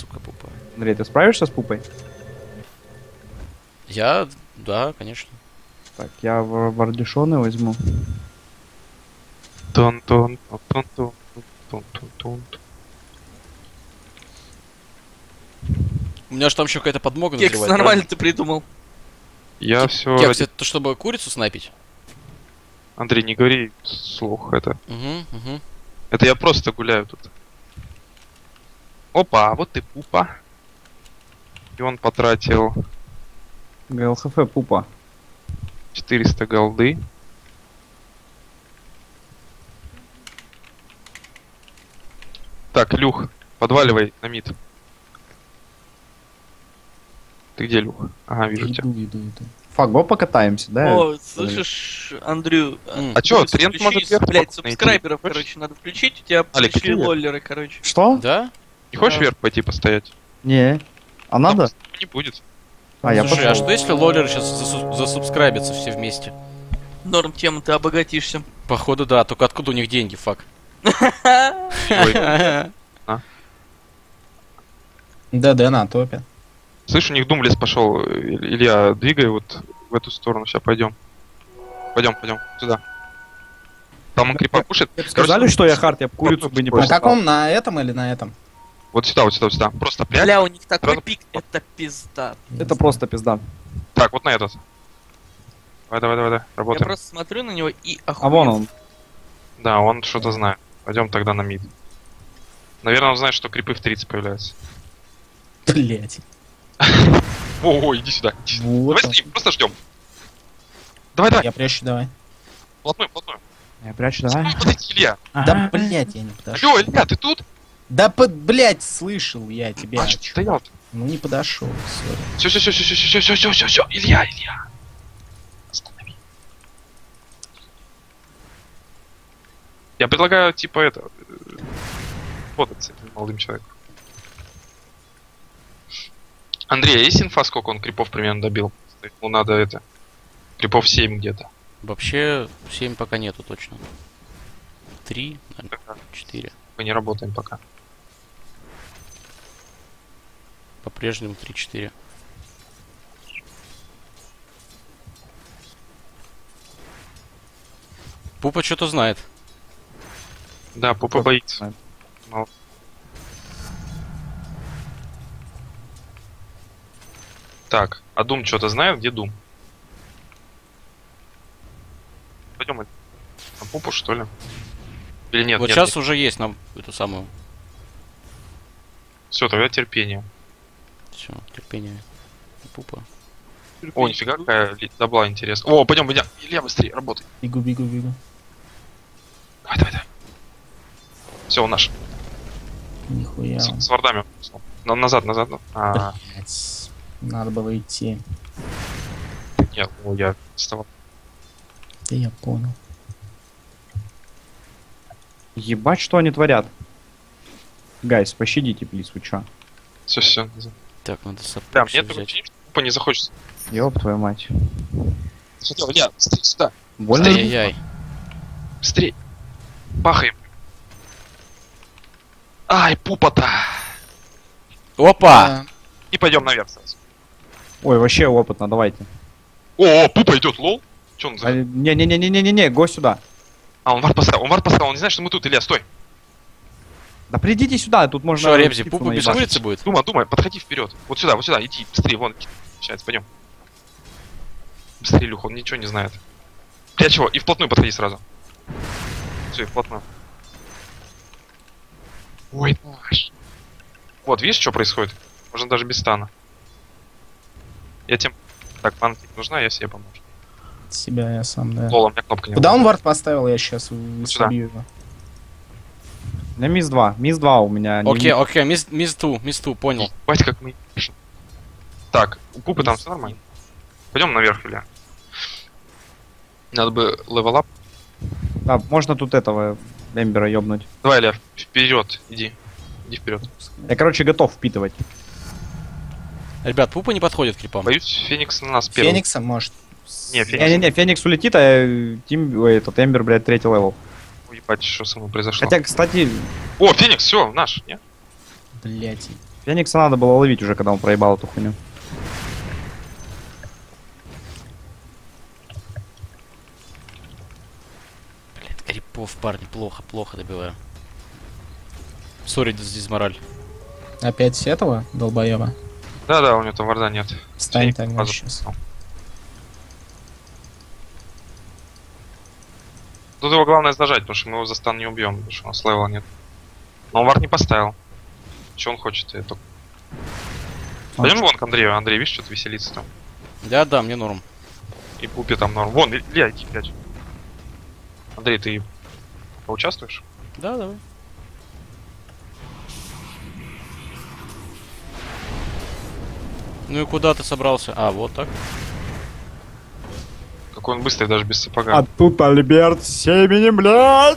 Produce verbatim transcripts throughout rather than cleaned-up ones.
крепко пупа. Андрей, ты справишься с пупой? Я, да, конечно. Так, я вардишоны возьму. Тон тон тон тон тон тон тон. У меня же там еще какая-то подмога Кекс, назревает, нормально правильно? ты придумал. Я все. Кекс, это чтобы курицу снайпить? Андрей, не говори слух это. Угу, угу. Это я просто гуляю тут. Опа, вот и пупа. И он потратил ГЛХФ пупа. четыреста голды. Так, Люх, подваливай на мид. Ты где, Люх? Ага, вижу тебя. Иду, иду, иду. Фак, го покатаемся, да? О, слышишь, Андрю, М. А чё, Андрюс, тренд включи, может вверх блядь, найти? субскрайберов, Хочешь? короче, надо включить, у тебя Алик, пришли иди вверх. лоллеры, короче. Что? Да? Не хочешь Да. вверх пойти постоять? Не. А надо? Ну, не будет. А, я Слушай, а пошел. что если лоллеры сейчас засу- засубскрайбятся все вместе? Норм тема, ты обогатишься. Походу, да, только откуда у них деньги, фак? Ой. Да, да, на топе. Слышь, у них Думлес пошел. Илья, двигай вот в эту сторону. Сейчас пойдем. Пойдем, пойдем. Сюда. Там он крипа пушит. Сказали, что я хард, я б курицу бы не Ой, На пошел. каком? На этом или на этом? Вот сюда, вот сюда, вот сюда. Просто прячь. Бля, у них такой Сразу- пик, это пизда. Это просто пизда. Так, вот на этот. Давай, давай, давай, давай. Я Работаем. просто смотрю на него и А вон охуел. он. Да, он что-то знает. Пойдем тогда на мид. Наверное, он знает, что крипы в тридцать появляются. Блять. О, о, иди сюда. Иди сюда. Вот Давай он. стоим, просто ждем. Давай, давай. Я прячу, давай. Плотную, плотную. Я прячу, давай. Подойди, Илья. Да, блять, я не подошел. Алло, Илья, ты тут? Да, под, блять, слышал я тебя. А что ты стоял? Ну не подошел, сори. Все, все, все, все, все, все, все, все, все, все, Илья, Илья. Останови. Я предлагаю, типа, это... Фотать с этим молодым человеком. Андрей, а есть инфа, сколько он крипов примерно добил? Ну, надо это... Крипов семь где-то. Вообще, семь пока нету точно. Три, четыре. Мы не работаем пока. По-прежнему три-четыре. Пупа что-то знает. Да, Пупа боится. Мало. Так, а Дум что-то знает? Где Дум? Пойдем на Пупу, что ли? Или нет? вот нет, сейчас уже есть нам эту самую. Все, тогда терпение. Все, терпение. Пупа. О, нифига, какая ли- добла интересная. О, пойдем, пойдем. Илья, быстрее, работай. Бегу, бегу, бегу. Давай, давай, давай. Все, он наш. Нихуя. С, он. с вардами. На- назад, назад. ну. А, Блять. Надо было идти. нет, о, я вставал. Да я понял. Ебать, что они творят. Гайс, пощадите, плиз, вы чё? Все, все. Так, надо сапог Да, всё мне только взять. что Пупа не захочется. Ёб твою мать. Сюда, Илья, быстрее сюда. Больно? Ай-яй-яй. Быстрее. Бахаем. Ай, Пупа-то. Опа! Да. И пойдем наверх сразу. Ой, вообще опытно, давайте. О, о, Пупа идет, лол. Че он за... А, Не-не-не-не-не-не, го сюда. А, он вард поставил, он вард поставил, он не знает, что мы тут, Илья, стой. Да придите сюда, тут можно... Что, Ребзи, птицу Пупа без наебать. курицы будет? Думай, думай, подходи вперед. Вот сюда, вот сюда, иди, быстрее, вон. Сейчас, пойдем. Быстрее, Люх, он ничего не знает. Прячь его, и вплотную подходи сразу. Все, и вплотную. Ой, наш. Вот, видишь, что происходит? Можно даже без стана. Я тем... Так, панки нужна, я себе помогу. Себя я сам, да. Лол, у меня кнопка не Куда он работает. вард поставил? Я сейчас сюда. собью его. У меня мисс два. Мисс два у меня. не Окей, мисс. окей, мисс мисс ту, мисс ту, понял. Бать, как мы... Так, у Пупы там все нормально. Пойдем наверх, Илья. Надо бы левелап. Да, можно тут этого Эмбера ёбнуть. Давай, Илья, вперед, иди. Иди вперед. Я, короче, готов впитывать. Ребят, Пупа не подходит к крипам. Боюсь, Феникс на нас первый. Феникса, может? Не, Феникс. Не-не-не, Феникс улетит, а э, Тим, ой, этот Эмбер, блядь, третий левел. Ебать, что со мной произошло. Хотя, кстати, О, Феникс, все, наш, не? Блять. Феникса надо было ловить уже, когда он проебал эту хуйню. Блин, крипов, парни, плохо, плохо добиваю. Сори, здесь мораль. Опять этого долбоеба? Да-да, у него там варда нет. Встань Феникс тогда базу сейчас. поставил. Тут его главное зажать, потому что мы его за стан не убьем, потому что у нас левела нет. Но он вард не поставил. Че он хочет? Я только... Он Пойдем вон к Андрею. Андрей, видишь, что-то веселится там. Да, да, мне норм. И Пупе там норм. Вон, Илья, иди, блядь. Андрей, ты поучаствуешь? Да, давай. Ну и куда ты собрался? А, вот так. Какой он быстрый, даже без сапога. А тут Альберт с семенем, блядь!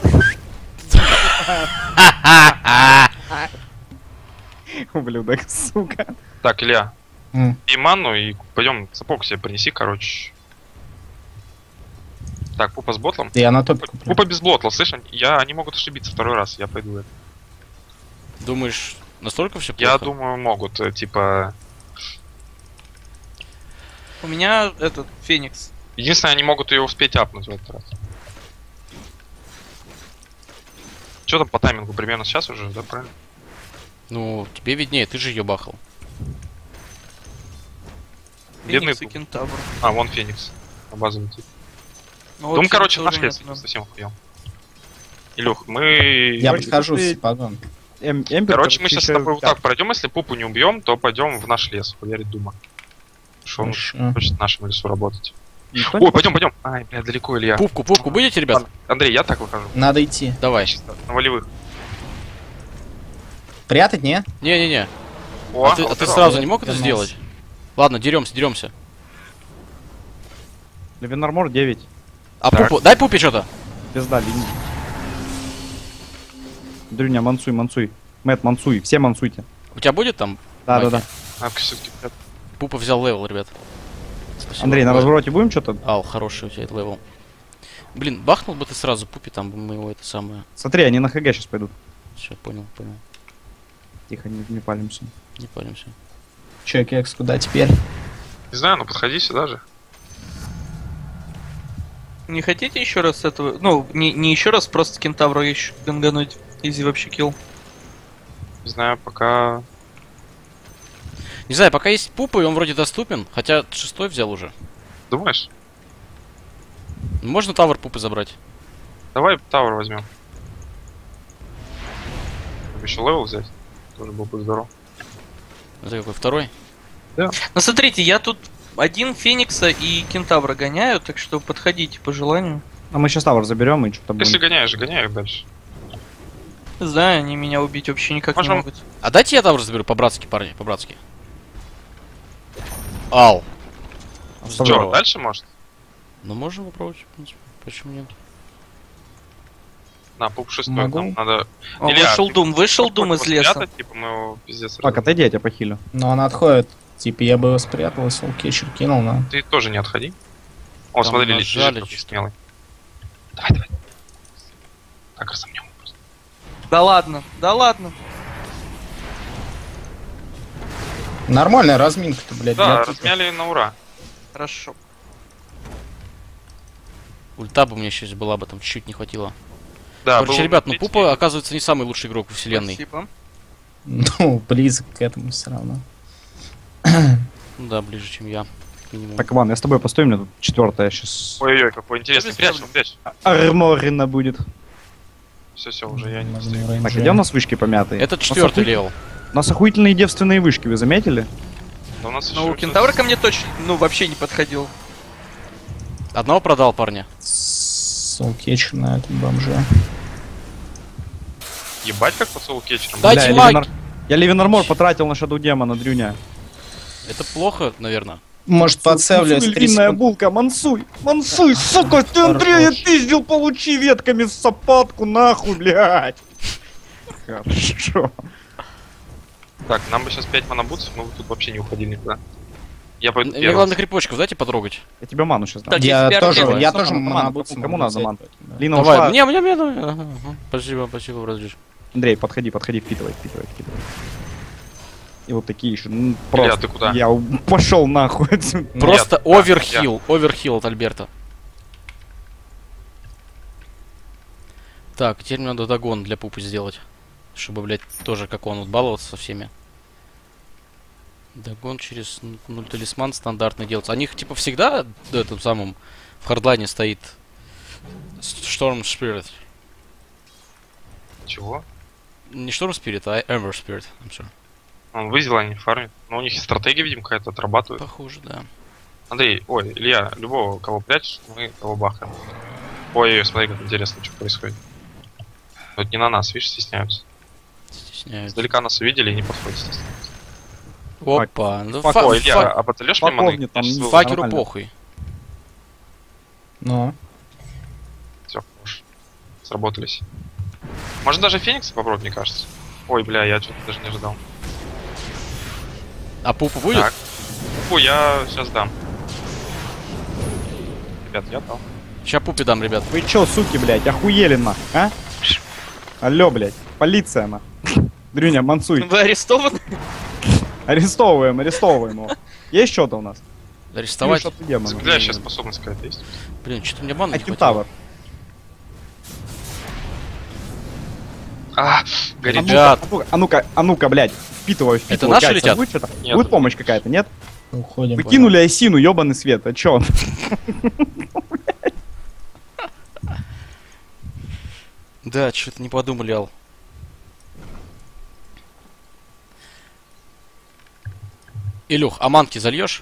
Ублюдок, сука. Так, Илья, М. и манну, и пойдем сапог себе принеси, короче. Так, Пупа с ботлом. Я на топе куплю. Пупа без ботла, слышь, они- я, они могут ошибиться второй раз, я пойду это. Думаешь, настолько все плохо? Я думаю, могут, э, типа... У меня этот Феникс. Единственное, они могут ее успеть апнуть в этот раз. Что там по таймингу? Примерно сейчас уже, да, правильно? Ну, тебе виднее, ты же ее бахал. Бедный Феникс и Пуп. Кентавр. А, вон Феникс. На базу летит. Ну, вот Дум, Феникса короче, уже наш нет, лес но- совсем охуел. Илюх, мы... Я Ой, подхожу ты- с сапогом. Эм, Эмбер, Короче, мы сейчас с еще- тобой вот так пройдем, если Пупу не убьем, то пойдем в наш лес, хуярить Дума. Что он Хорошо. хочет в нашем лесу работать. Никто не Ой, пойдем, пойдем. Ай, бля, далеко, Илья. Пупку, пупку будете, ребят? Ладно, Андрей, я так выхожу. Надо идти. Давай. Чисто, на волевых. Прятать, не? Не-не-не. О, А ты, а вот ты это. сразу я не мог это вернулся. сделать? Ладно, деремся, деремся. Левинармор девять. А Так. пупу, дай пупе что-то. Пизда, линии. Дрюня, мансуй, мансуй. Мэтт, мансуй. Все мансуйте. У тебя будет там? Да, да, Маки? да. Надо все-таки... Пупа взял левел, ребят. Спасибо. Андрей, на Ой. развороте будем что-то? Ал, хороший у тебя этот левел. Блин, бахнул бы ты сразу пупе, там бы мы его это самое. Смотри, они на ХГ сейчас пойдут. Все, понял, понял. Тихо, не, не палимся. Не паримся. Че, кекс, куда теперь? Не знаю, ну подходи сюда же. Не хотите еще раз этого? Ну, не, не еще раз, просто Кентавра еще гангануть. Изи вообще килл. Не знаю, пока... Не знаю, пока есть пупа, и он вроде доступен. Хотя шестой взял уже. Думаешь? Можно тавер пупы забрать? Давай Тауэр возьмем. Еще левел взять. Тоже был бы здорово. Это какой, второй? Ну смотрите, я тут один Феникса и Кентавра гоняю, так что подходите по желанию. А мы сейчас тавр заберем и что-то Если будем. гоняешь, гоняй их дальше. Не знаю, они меня убить вообще никак Можем- не могут. А дайте я тавер заберу по-братски, парни, по-братски. Ау. Что, Здорово. дальше может? Ну, можно попробовать, в принципе. Почему нет? На, пуп шестой, Могу. нам надо... О, Илья, вышел ты Дум, вышел можешь Дум из его леса. спрятать, Типа мы его пиздец Так, раз- отойди, я тебя похилю. Но он отходит. Типа я бы его спрятал, если кетчер кинул, но... Ты тоже не отходи. О, Там смотри, лежит, нажали какой что-то. смелый. Давай, давай. Так, разомнем. просто. Да ладно, да ладно. Нормальная разминка-то, блядь. Да, для пупа. размяли на ура. Хорошо. Ульта бы мне сейчас была бы, там чуть-чуть не хватило. Да, Короче, был ребят, ну третий. Пупа, оказывается, не самый лучший игрок в вселенной. Спасибо. Ну, близок к этому все равно. Ну да, ближе, чем я. как минимум. Так, Иван, я с тобой постою, мне тут четвертая сейчас. Ой-ой-ой, какой интересный. без Прячь, проблем. прячь. Арморина будет. Все, все, уже я не Можно стою. рейнджа. Так, где у нас вышки помятые? Это У нас четвертый охуй- левел. У нас охуительные девственные вышки, вы заметили? Да у нас Ну, еще Кентавр ко мне точно, ну, вообще не подходил. Одного продал, парня. Солкетчер на этом бомже. Ебать, как по солу кетчером. Да. Дайте Бля, я лайк. Левинар- Я Левинармор потратил на Shadow Демона, Дрюня. Это плохо, наверное. Может, подсевлю с три львиная секунды. булка, мансуй! Мансуй, сука, ты Андрея Хорош. пиздил, получи ветками с сапатку, нахуй, блядь! Хорошо. Так, нам бы сейчас пять манабутсов, мы бы тут вообще не уходили никуда. Я пойду Мне первым. главное крипочков дайте потрогать. Я тебе ману сейчас дам. Так, Я если тоже, первый я Кому тоже надо, монобутс кому могу надо, взять, ман? поэтому, да. Лина Давай, ушла. мне, мне, мне, ну, ага, ага. Спасибо, спасибо, бразжиш. Андрей, подходи, подходи, впитывай, впитывай, впитывай. И вот такие еще. Ну, Илья, просто. ты куда? Я пошел нахуй. Просто да, оверхилл. Оверхилл от Альберта. Так, теперь мне надо догон для пупы сделать. Чтобы, блядь, тоже как он, вот, баловаться со всеми. Догон через нуль талисман стандартный делается. У них, типа, всегда в этом самом в хардлайне стоит Storm Spirit. Чего? Не Storm Spirit, а Ember Spirit. I'm sorry. Он вызел, они фармят. Но у них и стратегия, видимо, какая-то отрабатывает. Похоже, да. Андрей, ой, Илья, любого, кого прячешь, мы того бахаем. Ой, смотри, как интересно, что происходит. Вот не на нас, видишь, стесняются. Стесняются. Издалека нас увидели и не подходят, стесняются. Опа. Ну, Фак- фа- Ой, Илья, фа- а подольешь мне Факов маны? нет, там Я не сейчас фак- Факеру нормально. похуй. Ну, Все, хорошо. Сработались. Может даже Феникса попробовать, мне кажется. Ой, бля, я что-то даже не ожидал. А пупа будет? Так. Фу, я сейчас дам. Ребят, я дал. Сейчас пупе дам, ребят. Вы чё, суки, блядь, охуели нахуй, а? Алло, блядь, полиция на. Дрюня, мансуй. Вы арестованы? Арестовываем, арестовываем его. Есть что-то у нас? Арестовать. Или что-то демона? Закляющая способность какая-то есть? Блин, что-то мне бана А не хватило. кентавр. А, А горит. ну-ка, Ребят. а ну-ка, а ну-ка, а ну-ка, блядь, впитываю, впитываю. наши Катя, летят? Будет что-то? Нет. Будет помощь какая-то, нет? уходим. Вы кинули Айсину, ёбаный свет, а чё? Да, что-то не подумали, Ал. Илюх, а манки зальешь?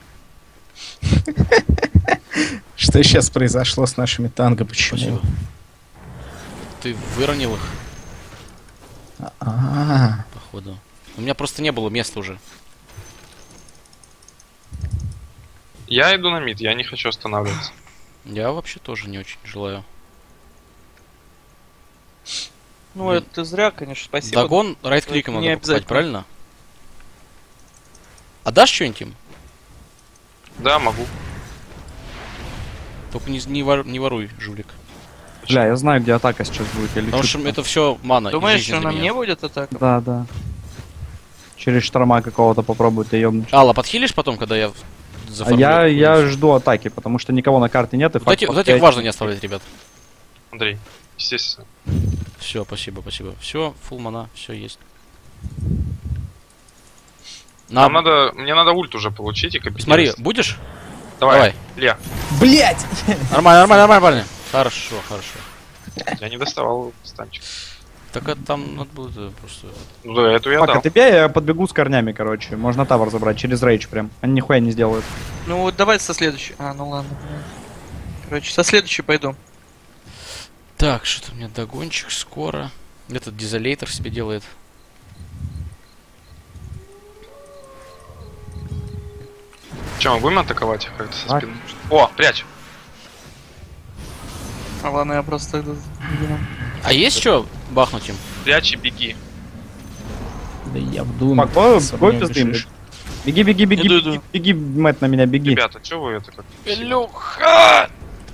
Что сейчас произошло с нашими танго? Почему? Спасибо. Ты выронил их, А, походу. У меня просто не было места уже. Я иду на мид, я не хочу останавливаться. Я вообще тоже не очень желаю. Ну, это ты зря, конечно, спасибо. Догон райт-кликом Не надо покупать, обязательно. правильно? А дашь что-нибудь им? Да, могу. Только не, не, вор- не воруй, жулик. Бля, я знаю, где атака сейчас будет, я лечу. Потому что туда. это все мана. и Думаешь, жизнь что для нам меня. не будет атака? Да, да. Через шторма какого-то попробуй ты ёбнуть. Алла, подхилишь потом, когда я А заформлю? я, я куда-нибудь? жду атаки, потому что никого на карте нет. И Вот, факт эти, вот повторяется. этих важно не оставлять, ребят. Андрей, естественно. Все, спасибо, спасибо. Все, фул мана, все есть. Нам Нам... надо, мне надо ульт уже получить и капитан. Смотри, будешь? давай, давай. Илья. Блять! Нормально, нормально, нормально, парни. Хорошо, хорошо. Я не доставал станчик. Так это там надо будет э, просто... Ну да, эту я Фак, дал. а ты бей, я подбегу с корнями, короче. Можно тавр забрать через рейдж прям. Они нихуя не сделают. Ну вот давай со следующей. А, ну ладно. Короче, со следующей пойду. Так, что-то у меня догончик скоро. Этот дизолейтер себе делает. Че, мы будем атаковать их как-то со Так. спины? О, прячь. А ладно, я просто иду. А есть что бахнуть им? Прячь и беги. да я в думе. Фак, бой Со бой мной пизды им. бежишь. Беги, беги, беги, Иду, беги, иду. беги, Мэтт, на меня, беги. Ребята, че вы это как? Илюха!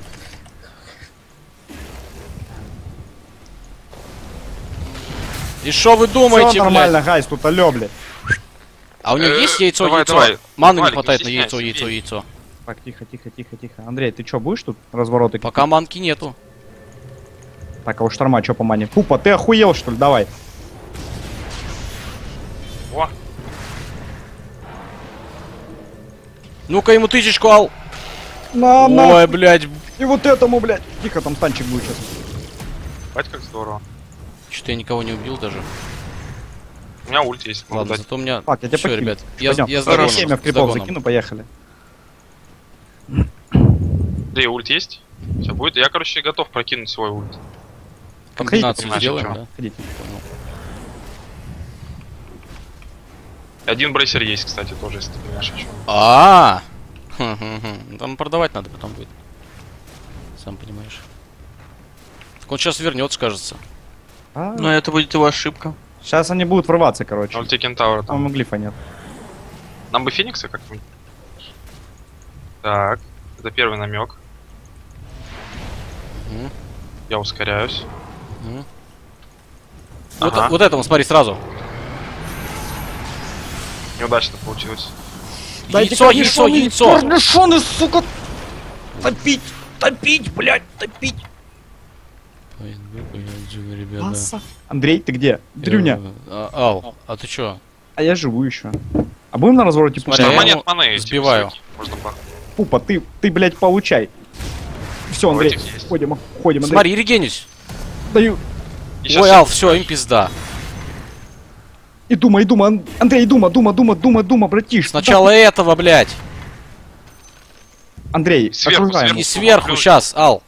И что вы думаете, Все блядь? нормально, гайс, тут алё, блядь. А у него Э, есть яйцо, давай, яйцо? давай. Маны не Валик, хватает не на яйцо, стесняйся, яйцо, бей. яйцо. Так, тихо, тихо, тихо, тихо. Андрей, ты чё, будешь тут развороты? Пока манки нету. Так, а у шторма чё по мане? Пупа, ты охуел, что ли? Давай. О, Ну-ка ему тысячку, Ал. На, Ой, блядь. И вот этому, блядь. Тихо, там станчик будет сейчас. бать как здорово. Что-то я никого не убил даже. У меня ульт есть, могу Ладно, дать. зато у меня... Так, я тебя Всё, покину. ребят, я, Пойдём. я с Хорошо. догоном, Семя в с крипов догоном. закину, поехали. Андрей, ульт есть? Все будет. Я, короче, готов прокинуть свой ульт. Комбинацию Подходите, сделаем, понимаешь, да? Ходите. Понял. Один брейсер есть, кстати, тоже, если ты понимаешь, о чем. А, Хм-хм-хм. Там продавать надо потом будет. Сам понимаешь. Так он сейчас вернется, кажется. А, Но это будет его ошибка. Сейчас они будут врываться, короче. На ульте Кентавра там. Там глифа нет. Нам бы Феникса как-нибудь. Так, это первый намек. Мгм, Я ускоряюсь. мгм. Вот, Ага. вот этому смотри сразу. Неудачно получилось. Яйцо, яйцо, яйцо! Корнишоны, сука! Топить! Топить, блядь, топить! Ребята. Аса. Андрей, ты где? Дрюня. А, Ал, а ты чё? А я живу еще. А будем на развороте Смотри, пушка? я Монет ему маны. сбиваю. Можно по... Пупа, ты, ты, блядь, получай. Все, Андрей, этих есть. ходим, ходим, Андрей. Смотри, регенись! Даю. И щас Ой, я- Ал, все, им пизда. И дума, и дума, Ан- Андрей, дума, дума, дума, дума, дума, братиш. Сначала этого, блядь. Андрей, Сверху, окружаем. И сверху, сейчас, Ал.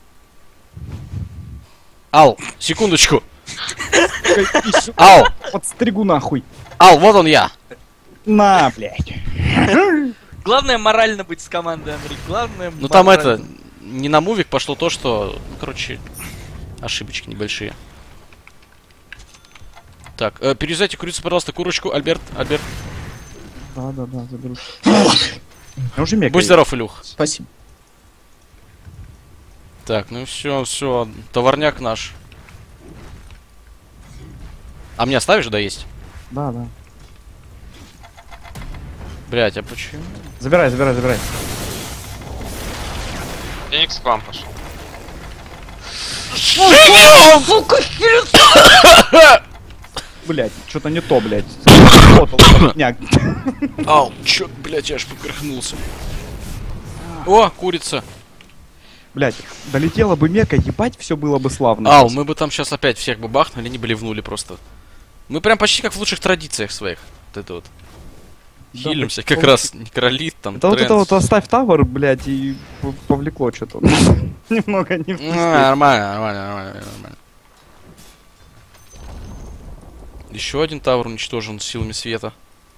Ал, секундочку. Ал, Подстригу нахуй. Ал, вот он я. На, блядь. Главное морально быть с командой, Андрей. Главное Ну там морально. это, не на мувик пошло то, что, ну, короче, ошибочки небольшие. Так, э, переезжайте курицу, пожалуйста, курочку, Альберт, Альберт. Да, да, да, заберу. Я уже мега. Будь здоров, Илюх. Спасибо. Так, ну все, все, товарняк наш. А мне оставишь, да, есть? Да, да. Блять, а почему? Забирай, забирай, забирай. Феникс к вам пошел. Блядь, что-то не то, блядь. Вот, говняк. Ау, чё, блять, я аж поперхнулся. О, курица. Блядь, долетела бы мека, ебать, все было бы славно. Ау, мы бы там сейчас опять всех бы бахнули, не блевнули просто. Мы прям почти как в лучших традициях своих. Вот это вот. Да, Хилимся, вот как вот- раз некролит там, Это вот это Трэнс. вот оставь тавер, блядь, и п- повлекло что-то. Немного не Ну, вкусно. нормально, нормально, нормально, нормально. Еще один тавр уничтожен силами света.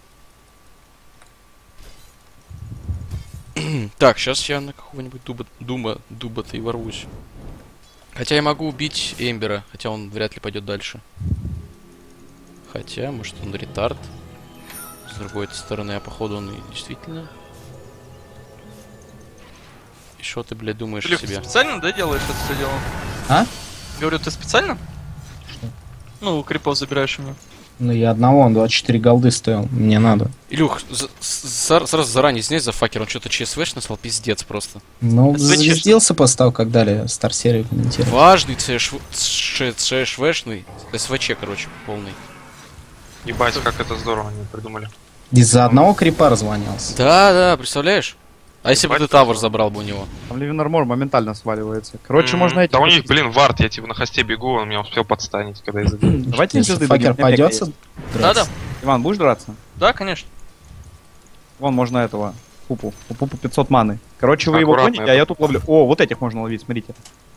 Так, сейчас я на какого-нибудь дуба, дума, дуба-то и ворвусь. Хотя я могу убить Эмбера, хотя он вряд ли пойдет дальше. Хотя, может, он ретард. С другой стороны, а походу он и действительно. И что ты, блядь, думаешь о Илюх, ты себе? специально, да, делаешь это все дело? А? Говорю, ты специально? Что? Ну, крипов забираешь у меня. Ну я одного, он двадцать четыре голды стоил. Мне надо. Илюх, за- с- зар- сразу заранее снять за факер, он что-то ЧСВш наслал, пиздец просто. Ну, Зачем? звездился после того, как дали Стар-серию комментировать. Важный ЦШВшный, СВЧ, короче, полный. Ебать, как это здорово они придумали. Из-за одного крипа раззвонялся. Да, да, представляешь? А если бы Ебать, ты тавр здорово. забрал бы у него? Там Living Armor моментально сваливается. Короче, М, можно эти... Да у них, блин, вард, я типа на хосте бегу, он меня успел подстанить, когда я задел. Давайте Если звезды факер дадим, мега пойдется, есть. Да-да, Иван, будешь драться? да, конечно. Вон, можно этого. Пупу. У Пупу пятьсот маны. Короче, вы его Аккуратно, гоните, а я тут ловлю. О, вот этих можно ловить, смотрите.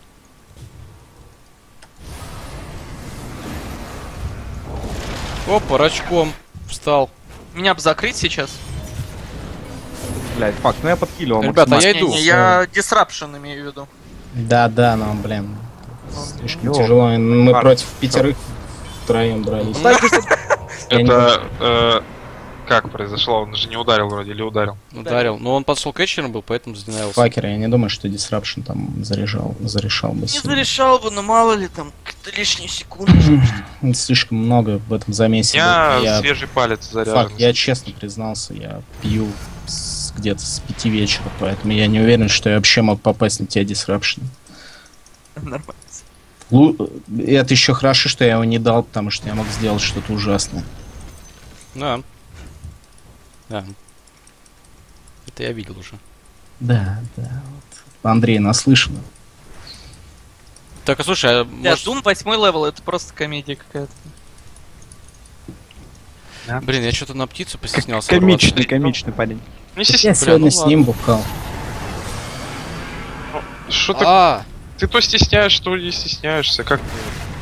Опа, рачком встал. Меня бы закрыть сейчас. Блядь, факт, ну я подкилил. Ребята, я Не, иду. не, я disruption имею в виду. Да, да, но, блин, слишком Ёп. тяжело. Мы Ладно. против пятерых втроем дрались. Я не Это, э, как произошло? Он же не ударил вроде, или ударил? Ударил. Но он подшел кетчером был, поэтому задинался. Факер, я не думаю, что Disruption там заряжал, зарешал бы Не сильно. зарешал бы, но мало ли там какие-то лишние секунды. Слишком много в этом замесе. У меня было. Я, свежий палец заряжен. факт, я честно признался, я пью с- где-то с пяти вечера, поэтому я не уверен, что я вообще мог попасть на тебя Disruption. Нормально. Лу- Это еще хорошо, что я его не дал, потому что я мог сделать что-то ужасное. Да. Да. Это я видел уже. Да, да. Вот. Андрей наслышан. Так, а слушай, а Бля, может... Doom восьмой левел, это просто комедия какая-то. Блин, я что-то на птицу постеснялся. Комичный, ворваться. комичный парень. Не Я стесняйся. сегодня ну с ним ладно. бухал. Что ты? А, Ты то стесняешься, то не стесняешься. Как ты?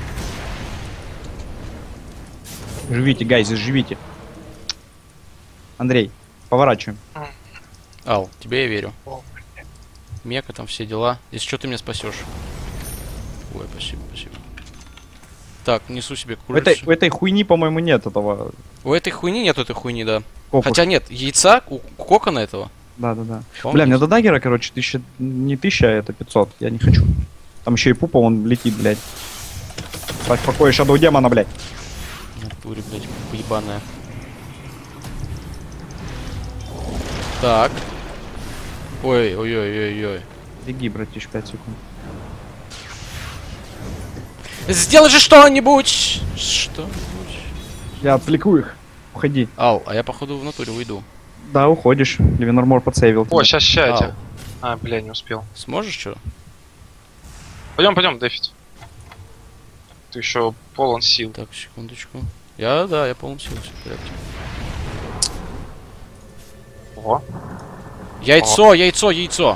Живите, гайзы, живите. Андрей, поворачиваем. Ал, тебе я верю. Мека, там все дела. Если что, ты меня спасешь. Ой, спасибо, спасибо. Так, несу себе У этой, курицу. у этой хуйни, по-моему, нет этого. У этой хуйни нет этой хуйни, да. Кокуш. Хотя нет, яйца у у кокона этого. Да, да, да. по-моему, Бля, мне есть. до даггера, короче, тысяча... не тысяча, а это пятьсот. Я не хочу. Там еще и пупа, он летит, блядь. Ставь в покое Shadow демона, блядь. В натуре, блядь, поебаная. Так. Ой, ой, ой, ой, ой. Беги, братиш, пять секунд. Сделай же что-нибудь! Что-нибудь. Я отвлеку их. Уходи. Ал, а я походу в натуре уйду. Да, уходишь. Ливенормор подсейвил тебя. О, сейчас, сейчас. Ау. А, бля, не успел. Сможешь что? Пойдем, пойдем, дефить. Ты еще полон сил. Так, секундочку. Я, да, я полон сил, все в порядке. Ого. Яйцо, яйцо, яйцо.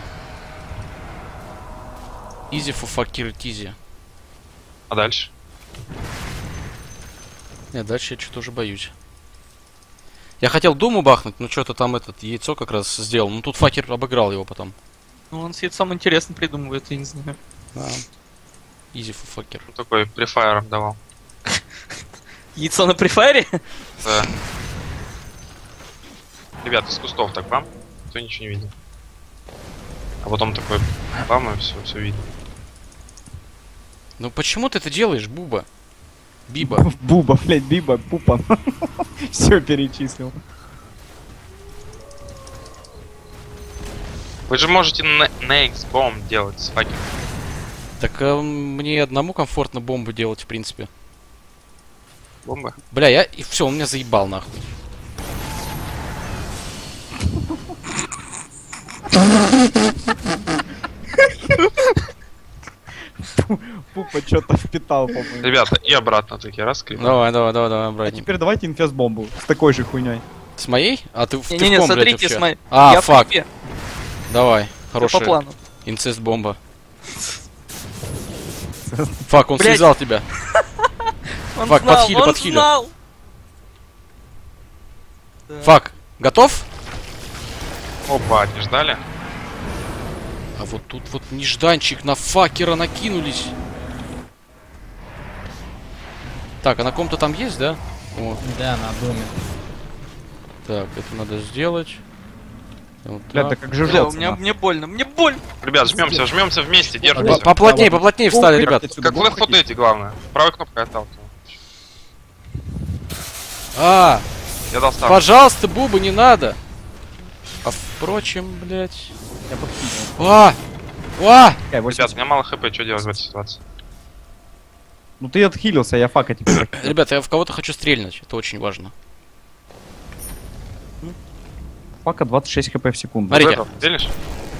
Easy for fucker easy. А дальше? Нет, дальше я что-то уже боюсь. Я хотел думу бахнуть, но что-то там этот яйцо как раз сделал. Ну тут факер обыграл его потом. Ну, он себе сам интересно придумывает, я не знаю. Да. Easy for fucker. Ну, такой префайр давал. Яйцо на префайре? Да. Ребят, из кустов так бам, кто ничего не видел. А потом такой бам, и все, все видно. Ну почему ты это делаешь, Буба? Биба. Буба, блядь, Биба, Пупа. Все перечислил. Вы же можете на next bomb делать с факером. Так э, мне одному комфортно бомбу делать, в принципе. Бомба? Бля, я... И все, он меня заебал, нахуй. Пупа что-то впитал, по-моему. Ребята, и обратно таки раз клип. Давай, давай, давай, давай, А братник. теперь давайте инфест-бомбу с такой же хуйней. С моей? А ты, в- ты в Не-не-не, ком, блядь, смотрите, вообще? смотри. А, Я в фак. крипе. Давай, Всё хорошая. по плану. Инцест-бомба. Фак, он Блядь. связал тебя. Он Фак, знал, подхили, он подхили. знал. Да. Фак, готов? Опа, не ждали? А вот тут вот нежданчик на факера накинулись. Так, а на ком-то там есть, да? О, Да, на доме. так, это надо сделать. Вот Бля, так. да как Бля, у жжется. меня, мне больно, мне больно. Ребят, жмемся, жмемся вместе, По- держимся. Поплотнее, поплотнее встали, ребят. Как в Left four Dead, главное. Правой кнопкой отталкиваю. А, Я дал старт. пожалуйста, Буба, не надо. А впрочем, блядь. Я подкинул. А! А! Какая, восемьдесят? Ребят, у меня мало хп, что делать в этой ситуации? Ну ты отхилился, я фака теперь. Ребята, я в кого-то хочу стрельнуть. Это очень важно. Фака двадцать шесть хп в секунду. Смотрите. Вот это, Делишь?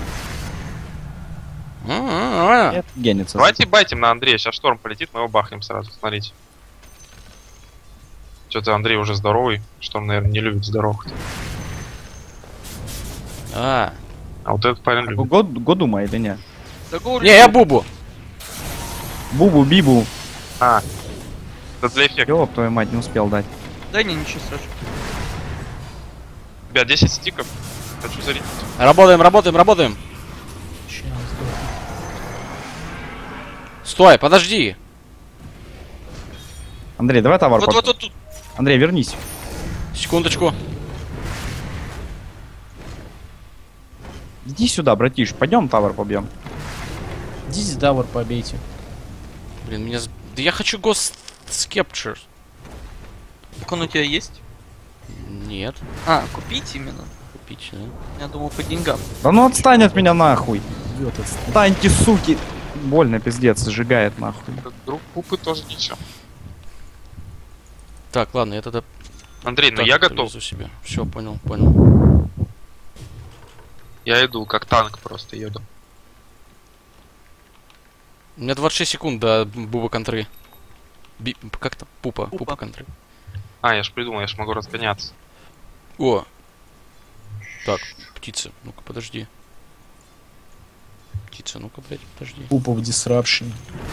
А-а-а. Нет, генится. Давайте байтим на Андрея, сейчас шторм полетит, мы его бахнем сразу, смотрите. Что-то Андрей уже здоровый, шторм, наверное, не любит здоровых. А. А вот этот парень любит. Год, Годума или не? Да говорю, Не, я Бубу. Бубу, Бибу. А, это для эффекта. Ёб твою мать, не успел дать. Да не, ничего страшного. Ребят, десять стиков. Хочу зарядить. Работаем, работаем, работаем. Сейчас, Стой, подожди. Андрей, давай товар. Вот, пок- вот, вот тут. Андрей, вернись. Секундочку. Иди сюда, братиш, пойдем тавер побьем. идите Давар побейте. Блин, меня... с- Да я хочу Ghost Capture. Так он у тебя есть? Нет. А, купить именно? Купить, да? Я думал по деньгам. Да ну отстань от меня нахуй. Идет отстань. Встаньте, суки. Больно, пиздец, сжигает нахуй. Этот друг Пупы тоже ничего. Так, ладно, я тогда... Андрей, ну так я готов. привезу себе. Все, понял, понял. Я иду, как танк просто еду. У меня двадцать шесть секунд до Буба контры. Би... Как то Пупа, Пупа. Пупа контры. А, я ж придумал, я ж могу разгоняться. О! Так, птица. Ну-ка, подожди. Птица, ну-ка, блядь, подожди. Пупа в дисрапшн.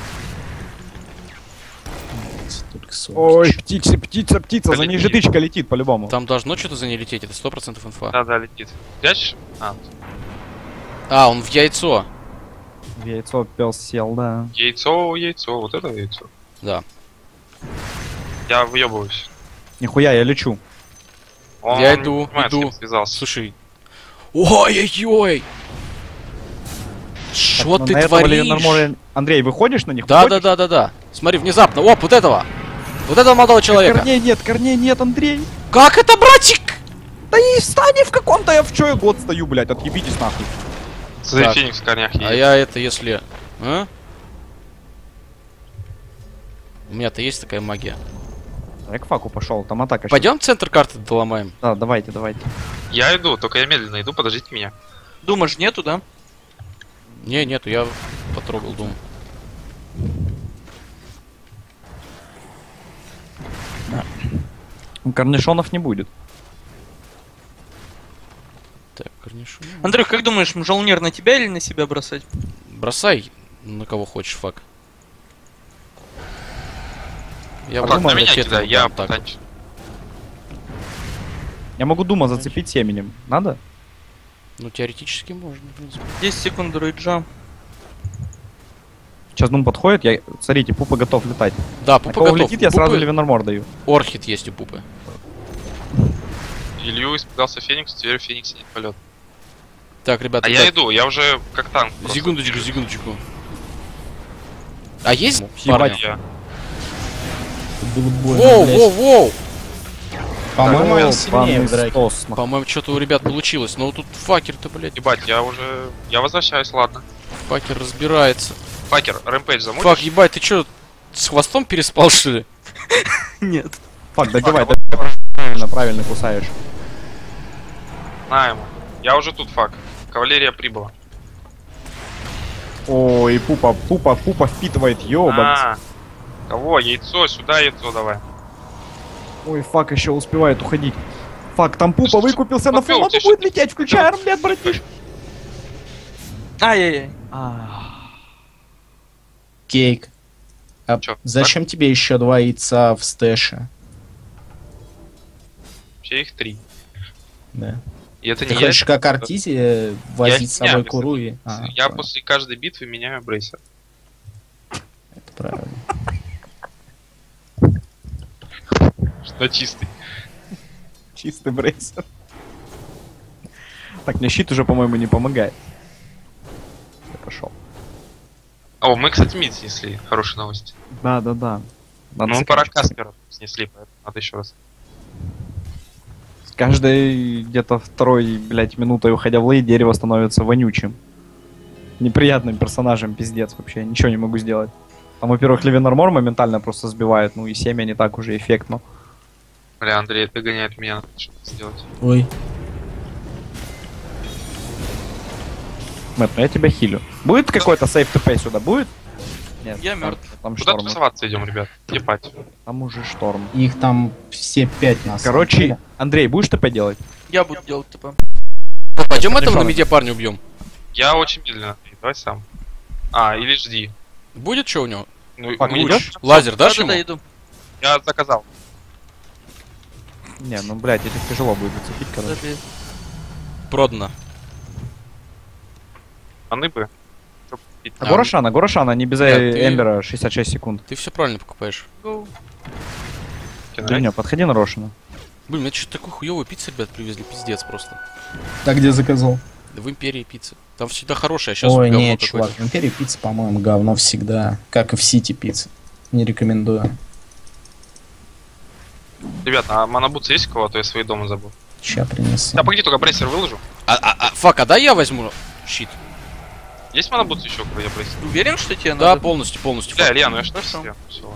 Только сорок. Ой, птица, птица, птица, за ней Полетит. же тычка летит по-любому. Там должно что-то за ней лететь, это сто процентов инфа. Да-да, летит. Прячешь? А, А, он в яйцо. В яйцо пес сел, да. яйцо, яйцо, вот это яйцо. Да. Я выебываюсь. Нихуя, я лечу. Он Я не иду, понимает, с иду. кем связался. Слушай. Ой-ой-ой! Что Так, ты на этого творишь? Ленормора- Андрей, выходишь на них? Да, да, Выходишь? да, да, да. Смотри, внезапно. Оп, вот этого. Вот этого молодого человека. Корней нет, корней нет, Андрей. Как это, братик? Да и стань в каком-то, я в чё я год стою, блядь, отъебитесь нахуй. Смотри, Так. Феникс в корнях едет. А я это, если... А? У меня-то есть такая магия. Я к факу пошел, там атака. щас. Пойдем центр карты доломаем. Да, давайте, давайте. Я иду, только я медленно иду, подождите меня. Думаешь, нету, да? Не, нету, я потрогал дом. Корнишонов не будет. Так, корнишон. Андрюх, как думаешь, жолнир на тебя или на себя бросать? Бросай на кого хочешь, фак. Я А Так, думал, на меня ракеты кидай, я вот так. потанчу. Я могу Дума зацепить семенем. Надо? Ну, теоретически можно, в принципе. десять секунд до рейджа. Сейчас Дум подходит, я... Смотрите, Пупа готов летать. Да, На Пупа кого готов. летит, я Пупы- сразу Ливенормор даю. Орхид есть у Пупы. Илью испугался Феникс, теперь в Фениксе нет полет. Так, ребята, А я иду, я уже как танк. просто. секундочку, секундочку. А есть Ебать. парни? Я. Это было больно, Воу, блядь. воу, воу! По-моему, О, он сильнее банный в драке. стос, нахуй. По-моему, что-то у ребят получилось. Но тут факер-то, блядь, Ебать, я уже... Я возвращаюсь, ладно. факер разбирается. Факер, рэмпейдж замутишь? Фак, ебать, ты чё, с хвостом переспал, что ли? Нет. Фак, добивай, Фак, добивай. Правильно, правильно кусаешь. На ему. Я уже тут, фак. Кавалерия прибыла. Ой, Пупа, Пупа, Пупа впитывает, ёбать. А, кого? Яйцо, сюда яйцо давай. Ой, фак еще успевает уходить. Фак, там Пупа Что- выкупился на попёл, фул, ты он что- будет лететь, включай армлет, братиш. Ай-яй-яй. Кейк. А Чё, зачем тебе еще два яйца в стэше? Вообще их три. Да. И это Ты не я. хочешь как Артизи возить с Я- собой не, куру и... А, Я понял. после каждой битвы меняю брейсер. Это правильно. Что чистый. Чистый брейсер. Так, мне щит уже, по-моему, не помогает. Я пошел. О, мы, кстати, мид снесли. Хорошая новость. Да, да, да. Надо Ну, пора заканчивать. Касперов снесли, поэтому надо еще раз. С каждой где-то второй, блядь, минутой уходя в лей, дерево становится вонючим. Неприятным персонажем, пиздец вообще. Ничего не могу сделать. Там, во-первых, Ливенормор моментально просто сбивает, ну и семя не так уже эффектно. Бля, Андрей догоняет меня, надо что-то сделать. Ой. Мэтт, ну я тебя хилю. Будет какой-то сейф ТП сюда? Будет? Нет. Я там- мертв. Там Куда шторм. тусоваться идем, ребят? Ебать. Там уже шторм. Их там все пять нас. Короче, Андрей, будешь ТП делать? Я буду делать типа. Пойдем этого на Корнишона. медиа парня убьем. Я очень медленно. Давай сам. А, или жди. Будет что у него? Ну, Фак, мы идёт? идём? Лазер дашь Да-да-да, ему? иду. Я заказал. Не, ну, блядь, этих тяжело будет зацепить, короче. Забей. Продано. Аны бы. Чтоб купить. А Горошана, Горошана, не без Нет, э, ты- Эмбера шестьдесят шесть секунд. Ты все правильно покупаешь. Гоу. Тебе Дюня, подходи на Рошана. Блин, мне что-то такой хуёвый пиццы, ребят, привезли, пиздец просто. Так где заказал? Да в Империи пицца. Там всегда хорошая, сейчас Ой, говно нет, какое-то. чувак, в Империи пицца, по-моему, говно всегда. Как и в Сити пицца. Не рекомендую. Ребят, а монобутс есть у кого-то? Я свои дома забыл. Ща принесу. Да, погоди, только брейсер выложу. А, а, а, фак, а дай я возьму щит. Есть монобутс еще, когда я брейсер? Ты уверен, что тебе Да, надо? полностью, полностью. Бля, фак. Илья, ну я что Хорошо. себе? Всё.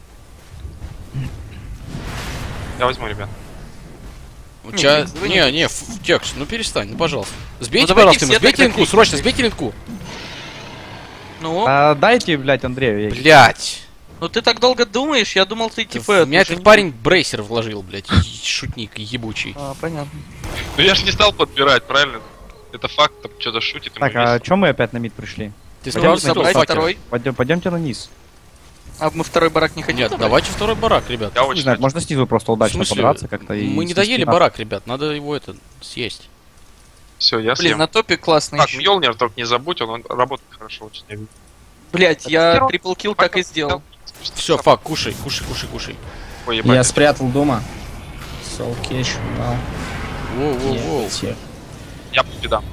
Я возьму, ребят. У Не, тебя... Текс, давай Не, не не, ф- текст, ну перестань, ну пожалуйста. Сбейте, давайте пожалуйста, ему, все сбейте тогда линку, кликните. срочно, сбейте линку. Ну, А, дайте, блядь, Андрею. я- Блять. ну ты так долго думаешь, я думал, ты типа... У это меня уже этот не- парень брейсер вложил, блять, шутник ебучий. А, понятно. Ну я же не стал подбирать, правильно? Это факт, там что-то шутит. ему Так, а весело. чё мы опять на мид пришли? Ты Пойдём сказал, на что забрать факер. второй. Пойдем, пойдемте на низ. А мы второй барак не хотим Нет, забрать? давайте второй барак, ребят. Я Не очень знаю, хочу. можно снизу просто В удачно смысле? подраться как-то и... Мы не снести доели нахуй. барак, ребят, надо его это съесть. Все, я Блин, съем. на топе классно Так, еще. Мьёлнир только не забудь, он, он работает хорошо очень. я вижу. Блять, я Первый- трипл килл так и сделал. Все, фак, кушай, кушай, кушай, кушай. Ой, ебать. Я спрятал дома. Soul Cash, да. Воу-воу-воу. Ебать. Я пути дам.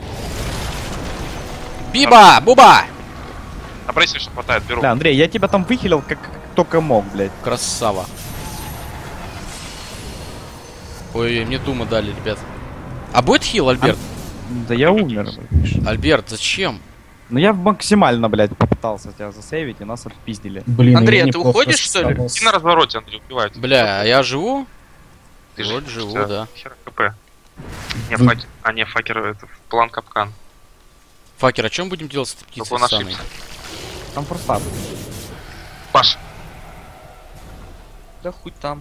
Биба! Буба! На брейсе что хватает, беру. Бля, Андрей, я тебя там выхилил как, как только мог, блядь. Красава. Ой, мне дума дали, ребят. А будет хил, Альберт? Да я умер, блядь. Альберт, зачем? Ну я максимально, блядь, попытался тебя засейвить, и нас отпиздили. Блин, Андрей, я а ты неплохо уходишь, что ли? справился. И на развороте, Андрей, убивают. Бля, а я живу? Ты же Вроде живу, тебя да. хера КП. Не, Вы- факер. А, не, факер, это план капкан. Факер, о чем будем делать с этой птицей Только он ссаной? ошибся. Там форстап. Паш, Да хоть там.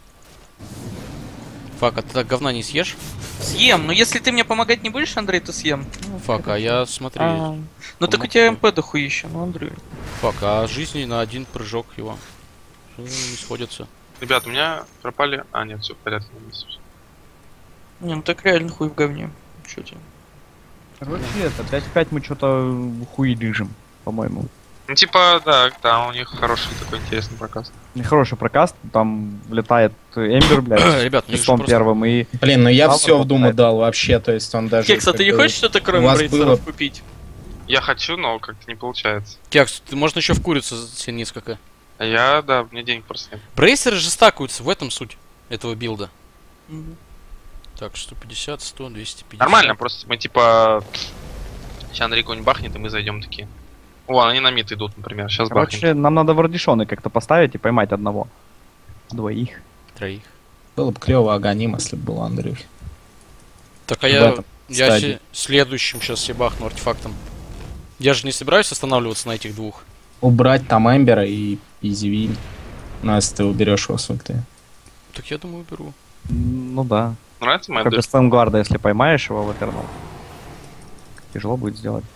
Фак, а ты так говна не съешь? Съем, но если ты мне помогать не будешь, Андрей, то съем. Фак, а я смотри. А, ну так у тебя МП дохуища, ну Андрей. Фак, а жизни на один прыжок его. Что не сходятся. ребят, у меня пропали... А, нет, все в порядке. Не, ну так реально хуй в говне. Чё тебе? Короче, это, пять в пять мы что-то хуи лежим, по-моему. Ну, типа, да, да, у них хороший такой интересный проказ. Нехороший прокаст, там влетает Эмбер, блядь, Ребят, у них же пистом просто... первым, и Блин, ну я Ладно, все в Думу хватает. дал вообще, то есть он даже... Кекс, а как ты не бы- хочешь что-то у кроме вас брейсеров было- купить? Я хочу, но как-то не получается. Кекс, ты можно еще в курицу себе несколько. А я, да, мне денег просто нет. Брейсеры же стакаются, в этом суть этого билда. Мгм. Так, сто пятьдесят, сто, двести пятьдесят. Нормально, просто мы типа... Сейчас Андрей какой-нибудь бахнет, и мы зайдем такие. О, они на мид идут, например. Сейчас бахнем. короче, нам надо вардишоны как-то поставить и поймать одного. Двоих. Троих. Было бы клево аганим, если бы был Андрюх. Так, а В я, этом я стадии. се- следующим сейчас себе бахну артефактом. Я же не собираюсь останавливаться на этих двух. Убрать там Эмбера и Изивиль. Ну, если ты уберешь его с ульты. Так я думаю, беру. М, Ну да. Нравится моя Как дырка? без Стенгварда, если поймаешь его в Этернал. Тяжело будет сделать.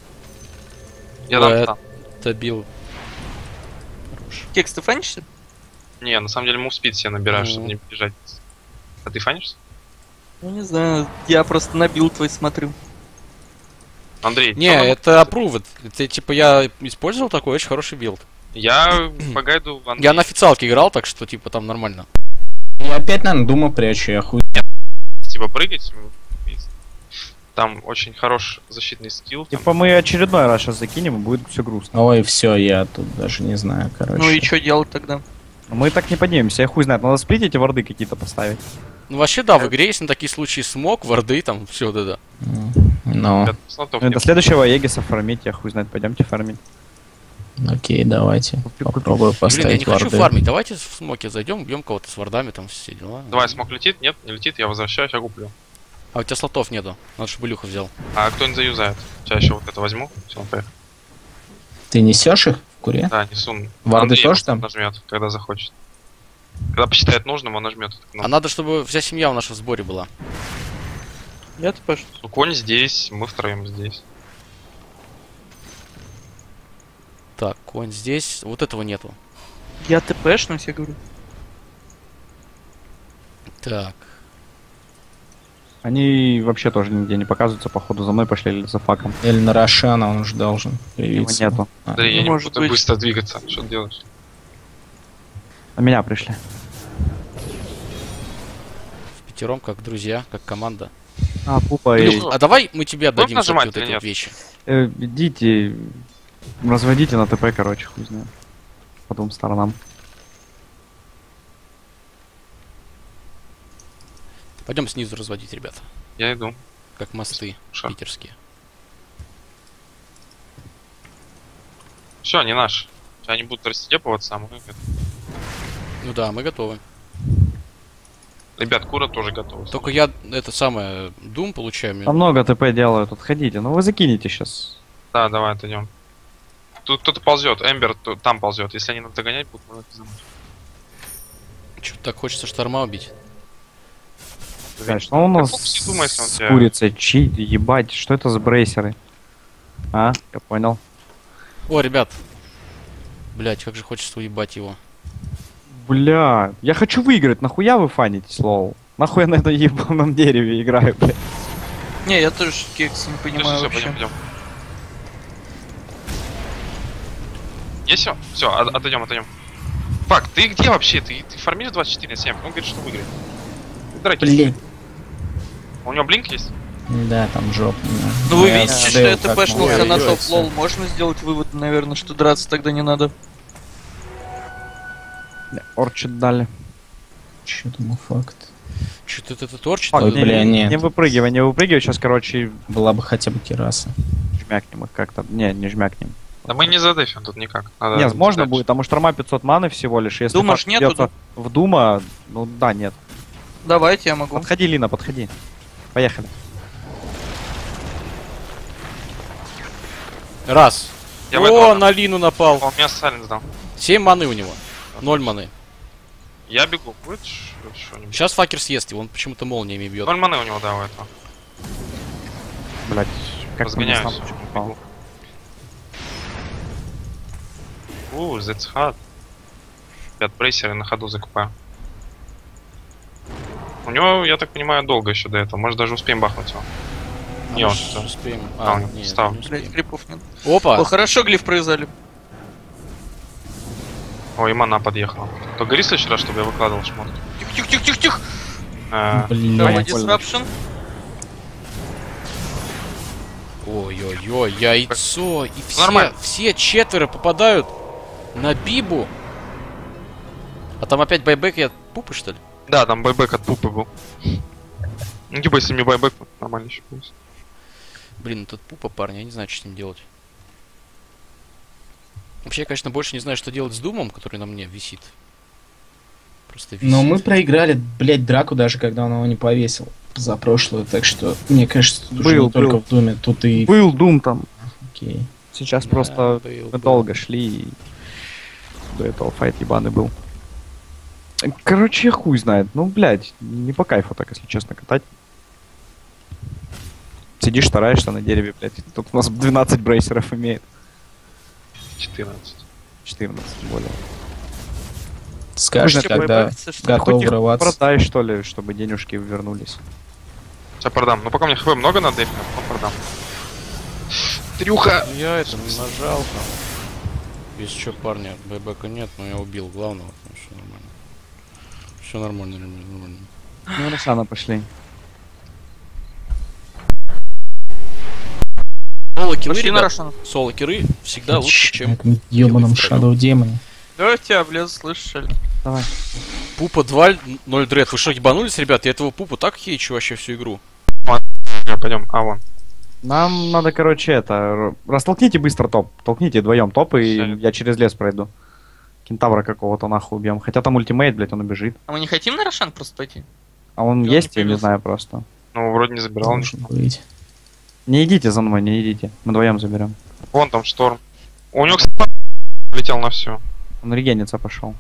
Я Да, дам это- там. Это бил. Хорош. Кекс, ты фанишься? Не, на самом деле мув спид себе набираю, Ну. чтобы не бежать. А ты фанишься? Ну не знаю, я просто на билд твой смотрю. Андрей, Не, чё нам- это approved. Это типа я использовал такой очень хороший билд. Я по гайду Андрей. Я на официалке играл, так что типа там нормально. Я опять, наверное, Думу прячу, я хуй. типа прыгать. и Там очень хороший защитный скилл. там. Типа мы очередной раз сейчас закинем, и будет все грустно. Ой, все, я тут даже не знаю, короче. Ну и что делать тогда? Мы так не поднимемся, я хуй знает, надо сплитить и варды какие-то поставить. Ну вообще да, в игре есть на такие случаи смог, варды, там все, да, да. М, Ну, Ребят, слотов Ну, нет. до следующего Егиса фармить, я хуй знает, пойдемте фармить. окей, давайте. Попробую Блин, я поставить не хочу варды. фармить, давайте в смоке зайдем, убьем кого-то с вардами, там все дела. Давай, смог летит? Нет, не летит, я возвращаюсь, я куплю. А у тебя слотов нету, надо, чтобы Илюха взял. А кто-нибудь заюзает? Сейчас еще вот это возьму. Все, поехали. Ты несешь их в куре? Да, несу. Варды Андрей тоже просто там? нажмет, когда захочет. Когда посчитает нужным, он нажмет. эту А кнопку. надо, чтобы вся семья у нас в сборе была. Я то пошел. Ну, конь здесь, мы втроем здесь. Так, конь здесь, вот этого нету. Я ТПшнусь, я говорю. Так, Они вообще тоже нигде не показываются, походу за мной пошли или за факом. Или на Рошана он уже должен Его появиться. нету. А, Андрей, я не может могу так быть. быстро двигаться. Что ты делаешь? На меня пришли. в пятером, как друзья, как команда. А, пупа и... Илюх, а давай мы тебе отдадим нажимать всё-таки вот или эти вот нет? вещи. Э, идите, разводите на ТП, короче, хуй знает. По двум сторонам. Пойдем снизу разводить, ребята. Я иду. Как мосты Ша. питерские. Все, не наш. Сейчас они будут растепываться, а мы... это- Ну да, мы готовы. Ребят, Кура тоже готова. Только я это самое Дум получаю. мне- Там много ТП делают, отходите. Ну вы закинете сейчас. Да, давай, отойдем. Тут кто-то ползет, Эмбер тут- там ползет. Если они нас догонять будут, мы это замутим. Чё-то так хочется шторма убить. Конечно, он у нас Как Фокси думает, если он с тебя- курицей, чит, ебать, что это за брейсеры? А, я понял. О, ребят. Блять, как же хочется уебать его. Бля, я хочу выиграть, нахуя вы фанитесь, лол? Нахуй я на этом ебаном дереве играю, бля. Не, я тоже Кекс не Всё, понимаю всё, вообще. пойдем, пойдем. Есть все? Все, отойдем, отойдем. Фак, ты где вообще? Ты, ты фармишь двадцать четыре на семь? Он говорит, что выиграет. Драйтесь. Блин. У него блинк есть? Да, там жоп. Ну вы Я видите, что стыл я как ТПшнулся на могу. топ лол. Можно сделать вывод, наверное, что драться тогда не надо. Орчит дали. Чё думаю, факт. Что-то это торчит? Ой, Ой, не, бля, не, нет. не выпрыгивай, не выпрыгивай, сейчас, короче, Была бы хотя бы терраса. жмякнем их как-то. Не, не жмякнем. Да мы не задефим тут никак. Надо Нет, можно дальше. будет, потому что шторма пятьсот маны всего лишь. Если Думаешь, фарт нету, бьется в Дума, ну да, нет. Давайте, я могу. Подходи, Лина, подходи. Поехали. Раз. Я в О, этого- на Лину напал. Он меня Сален сдал. семь маны у него. ноль маны. Я бегу. Будет ш- что-нибудь? Сейчас факер съест его, он почему-то молниями бьет. Ноль маны у него, да, у этого. Блять, как ты мне Разгоняюсь. сам чуть попал. Бегу. У, that's hard. Ребят, брейсеры на ходу закупаю. У него, я так понимаю, долго еще до этого. Может, даже успеем бахнуть его. Не, А, он мы что? ж успеем. А, А, он нет, встал. не Блять, успеем. клипов нет. Опа! О, хорошо глиф произвели. Ой, и мана подъехала. То говори в следующий раз, чтобы я выкладывал шмотки. Тихо-тихо-тихо-тихо. Э, Давай, Блять. disruption. Ой-ой-ой, яйцо. И все, Нормально. все четверо попадают на Бибу. А там опять байбек и от пупы, что ли? Да, там байбек от пупы был. Ну, типа, если мне байбек, то нормально еще будет. Блин, тут пупа, парни, я не знаю, что с ним делать. Вообще, я, конечно, больше не знаю, что делать с Думом, который на мне висит. Просто висит. Но мы проиграли, блять, драку даже когда он его не повесил за прошлую, так что мне кажется, тут уже Был, не только был. в Думе, тут и... Был Дум там. Окей. Сейчас Да, просто был, мы был. долго шли и до этого файт ебаный был. Короче, хуй знает. Ну, блядь, не по кайфу так, если честно, катать. Сидишь, стараешься на дереве, блядь. Тут у нас двенадцать брейсеров имеет. четырнадцать. четырнадцать, тем более. Скажешь, Хоть когда Боится, что- готов Хоть их врываться. продай, что ли, чтобы денежки вернулись. Сейчас продам. Ну, пока мне хп много надо, я потом продам. Трюха! Я это нажал там. Если что, парня, байбека нет, но я убил главного, все нормально. Все нормально, нормально, нормально. Ну, Росана, пошли. Соло-киры, Пошли на ребят, Рошан. соло-киры всегда лучше, чем... На этом ёбаном делать втроём. Shadow демоне. Да, тебя, блядь, слышали. Давай. Пупа два, ноль дред. Вы что, ебанулись, ребят? Я этого пупу так хейчу вообще всю игру. Пойдем. А, вон. Нам надо, короче, это... р- Растолкните быстро топ. Толкните вдвоем топ, и Всё. я через лес пройду. Кентавра какого-то нахуй убьем. Хотя там ультимейт, блядь, он убежит. А мы не хотим на Рошан просто пойти? А он Да он есть, не я не появился. знаю просто. Ну, вроде не забирал. Должен быть. Не идите за мной, не идите. Мы вдвоем заберем. Вон там шторм. У него, кстати, летел на все. Он регениться пошел.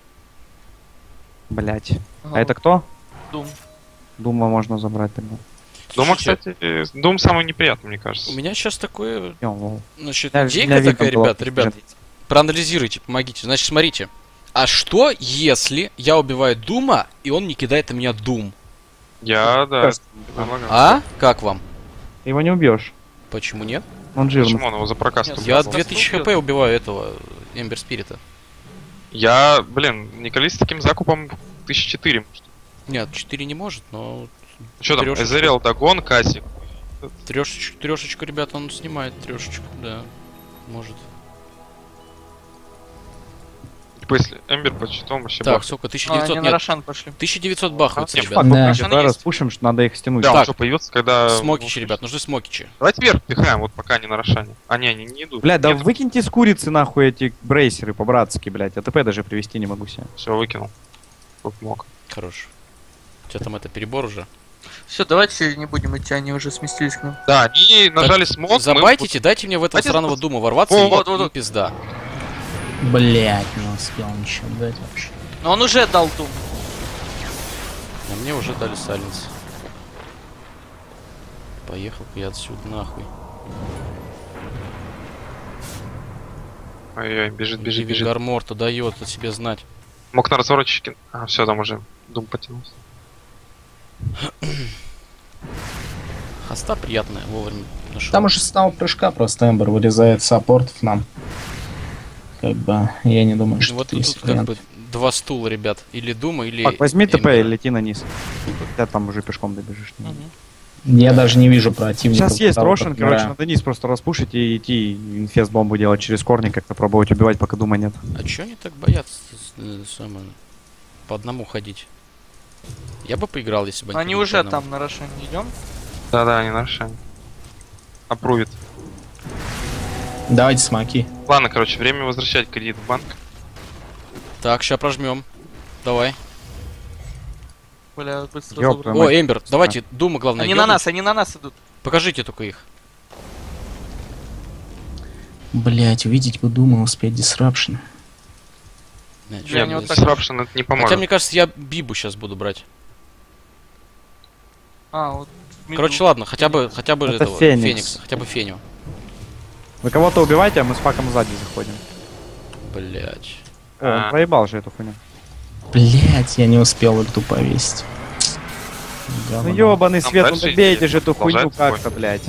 Блять. Ага, А это кто? Дум. Дума можно забрать тогда. Дома, Слушайте, кстати, э, Дум самый неприятный, мне У кажется. меня сейчас такое, Ё, лол. значит, Для- идейка для вида такая, было ребят, ребят. Проанализируйте, помогите. Значит, смотрите. А что, если я убиваю Дума, и он не кидает на меня Дум? Я, да. Кажется, предлагаю. А? Как вам? Ты его не убьешь. Почему нет? Он жирный. Почему он его за прокаст Нет, убил? Я Просто две тысячи убьет. хп убиваю этого Эмбер Спирита. Я, блин, Николис с таким закупом тысяча четыре. Нет, четыре не может, но Что там? Трешечку. Эзериал, Дагон, Касик. трешечку, трешечку, ребята, он снимает трешечку, да. Может. Типа, если Эмбер по читам вообще Так, бах. сколько? А, тысяча они девятьсот? на Нет, Рошан пошли. тысяча девятьсот бахаются, А, ребят. Фак, Да. выпустит, давай есть. распушим, что надо их стянуть. Да, он Так. что появился, когда... Смокичи, ребят, нужны смокичи. Давайте вверх пихаем, вот пока они на Рошане. А, не, они не идут. Блядь, да Нет, выкиньте с курицы нахуй эти брейсеры по-братски, блядь. А ТП даже привести не могу себе. Все, выкинул. Как мог. Хорош. У тебя там это перебор уже. Все, давайте не будем идти, они уже сместились к нам. Да, они нажали смог. мы- Забайтите, дайте мне в этого Давайте сраного спас- дума ворваться, О, и вот, им вот, вот. пизда. Блять, не успел ничего дать вообще. Но он уже дал Дум. А мне уже дали сайленс. Поехал я отсюда нахуй. Ой-ой, бежит, бежит, бежит. Гарморта дает о себе знать. Мог на разворотчике. А, все, там уже Дум потянулся. Хоста приятная, вовремя нашел. Там уже с одного прыжка просто Эмбер вырезает саппортов нам. Как бы, я не думаю, что Вот тут тут есть как вариант. бы два стула, ребят. Или Дума, или Фак, возьми ТП Эмбера. и лети на низ. Ты там уже пешком добежишь. Я даже не вижу противника. Сейчас есть потому Рошен, как короче, мира. надо низ просто распушить и идти инфест бомбу делать через корни, как-то пробовать убивать, пока Дума нет. А чё они так боятся э, самое, по одному ходить? Я бы поиграл, если бы Они были уже по там на Рошен идем. Да-да, они наши. Апрувит. Давайте смоки. Ладно, короче, время возвращать кредит в банк. Так, ща прожмем. Давай. Бля, быстро Ёб забрал. твою О, мать. Эмбер, давайте, Дума, главное, Они на ёбнуть. нас, они на нас идут. Покажите только их. Блять, увидеть бы думал, успеть дисрапшн. Не, Бля, чё они вот здесь? так- Disruption это не поможет. Хотя, мне кажется, я Бибу сейчас буду брать. А, вот. в Короче, миду. ладно, хотя бы, хотя бы Это этого, Феникс. Феникса, хотя бы Феню. Вы кого-то убиваете, а мы с факом сзади заходим. Блять. О, он А. проебал же эту хуйню. Блять, я не успел ульту повесить. Ну Говно. ёбаный Там свет, ну дальше добейте идти. же эту хуйню Продолжается как-то, блядь.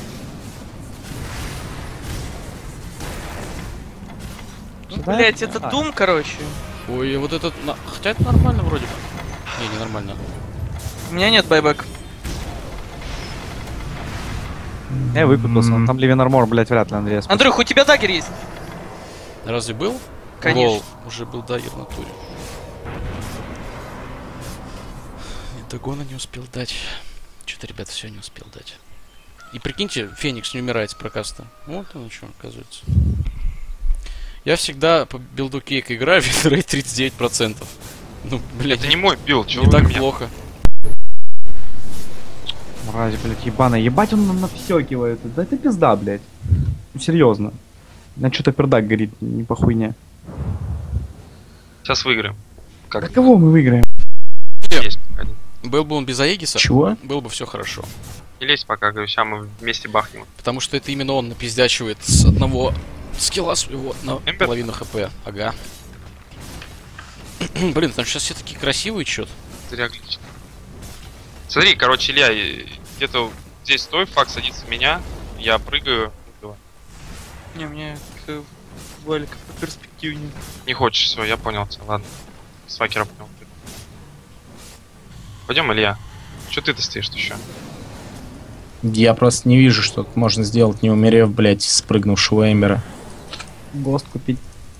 Ну, Сюда? блять, это А. Дум, короче. Ой, вот этот... на- Хотя это нормально вроде бы. Не, не нормально. У меня нет байбек. Я выкупился, М. там Ливен Армор, блядь, вряд ли Андрей спасет. Андрюх, у тебя дагер есть? Разве был? Конечно. Лол, уже был дагер в натуре. И Дагона не успел дать. Что-то, ребята, все не успел дать. И прикиньте, Феникс не умирает с прокаста. Вот оно что, оказывается. Я всегда по билду кейк играю, витрейт тридцать девять процентов. Ну, блядь, Это не мой билд, чего не вы так меня- плохо. Мразь, блядь, ебаная. Ебать он нам навсёкивает. Да это пизда, блядь. Ну серьезно. У меня что-то пердак горит, не по хуйне. Сейчас выиграем. Да Как кого мы выиграем? есть. один. Был бы он без Аегиса, Чего? было бы все хорошо. Не лезь пока, говорю, сейчас мы вместе бахнем. Потому что это именно он напиздячивает с одного скилла своего на Эмбер? половину хп. Ага. Блин, там сейчас все такие красивые что-то. Зря гличит. Смотри, короче, Илья, и- где-то здесь стой, фак садится в меня, я прыгаю. Давай. Не, мне к- Валик перспективнее. Не хочешь, все, я понял тебя, ладно. С факера понял. Пойдем, Илья. Че ты-то стоишь еще? Я просто не вижу, что тут можно сделать, не умерев, блять, спрыгнувшего Эмбера. Гост купить.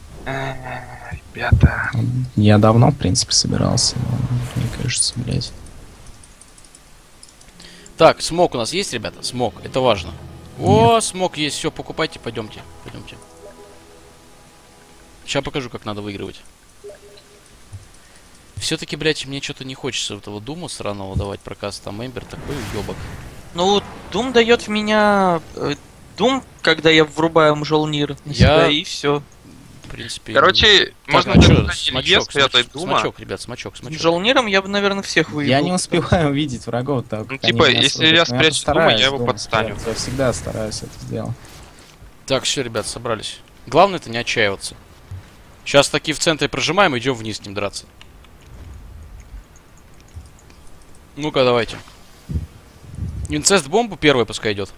Ребята. Я давно, в принципе, собирался, но мне кажется, блять. Так, смог у нас есть, ребята? Смог, это важно. О, смог есть, все, покупайте, пойдемте, пойдемте. Сейчас покажу, как надо выигрывать. Все-таки, блядь, мне что-то не хочется этого Дума сраного давать проказ. Там Эмбер такой уебок. Ну, Дум дает в меня... э, Дум, когда я врубаю мжолнир на Я- себя, и все. В принципе... Короче, так, можно а чё, даже Илье смачок, спрятать смач- Дума. смачок, ребят, смачок, смачок. Мжолниром я бы, наверное, всех выиграл. Я не успеваю увидеть врагов так. Ну, как типа, они меня если срубят. я Но спрячу постараюсь Дума, я его Дума подстаню. спрятать. Я всегда стараюсь это сделать. Так, все, ребят, собрались. Главное это не отчаиваться. Сейчас таки в центре прожимаем, идем вниз с ним драться. Ну-ка, давайте. Инцест бомбу первой пускай идет.